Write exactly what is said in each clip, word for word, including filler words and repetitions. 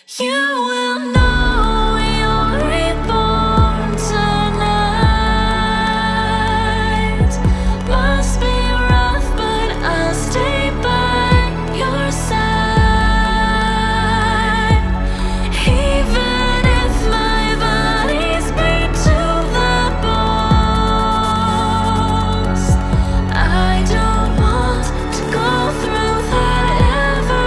You will know you're reborn tonight. Must be rough, but I'll stay by your side. Even if my body's beat to the bones, I don't want to go through that ever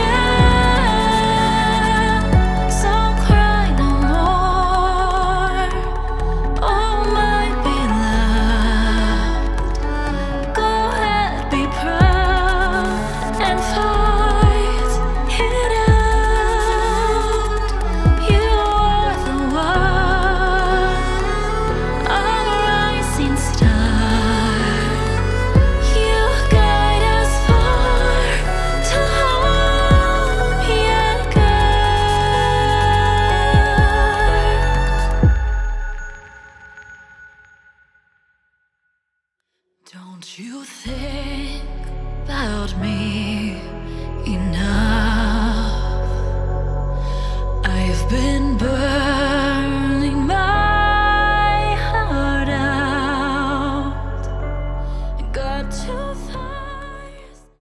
again. So cry no more, oh my beloved. Go ahead, be proud and fight it out. You are the one, our rising star. You guide us far to home yet good. Don't you think about me enough? I've been